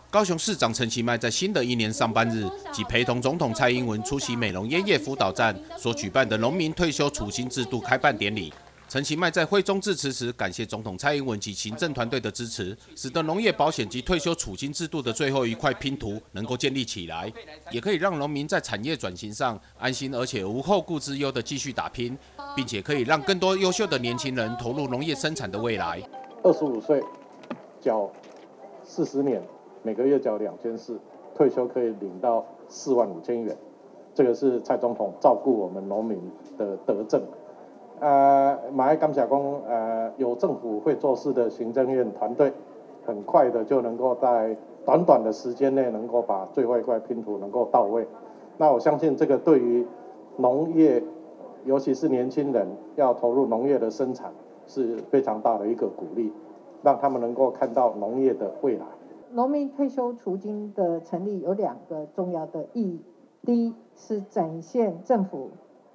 高雄市长陈其迈在新的一年上班日，即陪同总统蔡英文出席美容烟叶辅导站所举办的农民退休储金制度开办典礼。陈其迈在会中致辞时，感谢总统蔡英文及行政团队的支持，使得农业保险及退休储金制度的最后一块拼图能够建立起来，也可以让农民在产业转型上安心而且无后顾之忧的继续打拼，并且可以让更多优秀的年轻人投入农业生产的未来。 25岁缴40年，每个月缴2400，退休可以领到45000元，这个是蔡总统照顾我们农民的德政。马爱感谢讲，有政府会做事的行政院团队，很快的就能够在短短的时间内，能够把最后一块拼图能够到位。那我相信这个对于农业，尤其是年轻人要投入农业的生产，是非常大的一个鼓励，让他们能够看到农业的未来。 农民退休储金的成立有2个重要的意义，第一是展现政府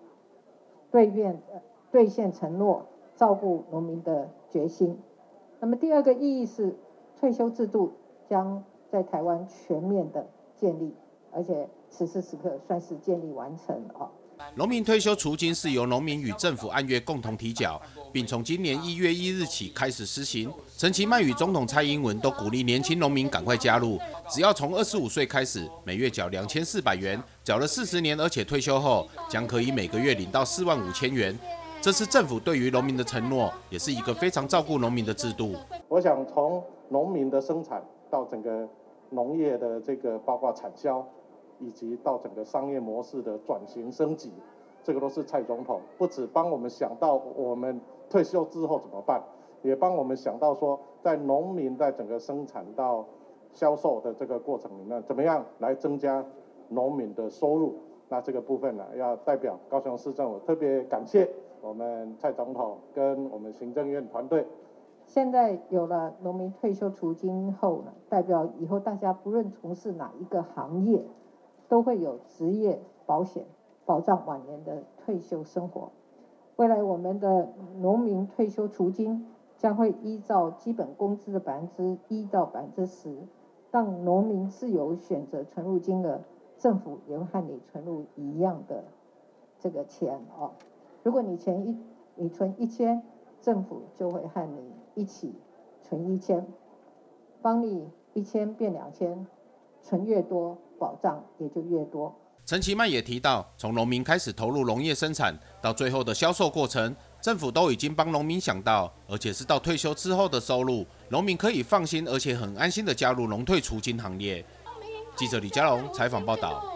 兑现承诺、照顾农民的决心。那么第2个意义是，退休制度将在台湾全面的建立，而且此时此刻算是建立完成了。 农民退休储金是由农民与政府按月共同提缴，并从今年1月1日起开始施行。陈其迈与总统蔡英文都鼓励年轻农民赶快加入，只要从25岁开始，每月缴2400元，缴了40年，而且退休后将可以每个月领到45000元。这是政府对于农民的承诺，也是一个非常照顾农民的制度。 我想从农民的生产到整个农业的这个包括产销，以及到整个商业模式的转型升级，这个都是蔡总统不只帮我们想到我们退休之后怎么办，也帮我们想到说，在农民在整个生产到销售的这个过程里面，怎么样来增加农民的收入。那这个部分呢，要代表高雄市政府特别感谢我们蔡总统跟我们行政院团队。 现在有了农民退休储金后呢，代表以后大家不论从事哪一个行业，都会有职业保险保障晚年的退休生活。未来我们的农民退休储金将会依照基本工资的1%到10%，让农民自由选择存入金额，政府也会和你存入一样的这个钱哦。如果你存1000，政府就会和你一起存1000，帮你1000变2000，存越多，保障也就越多。 陈其迈也提到，从农民开始投入农业生产，到最后的销售过程，政府都已经帮农民想到，而且是到退休之后的收入，农民可以放心而且很安心的加入农退储金行列。记者李佳龙采访报道。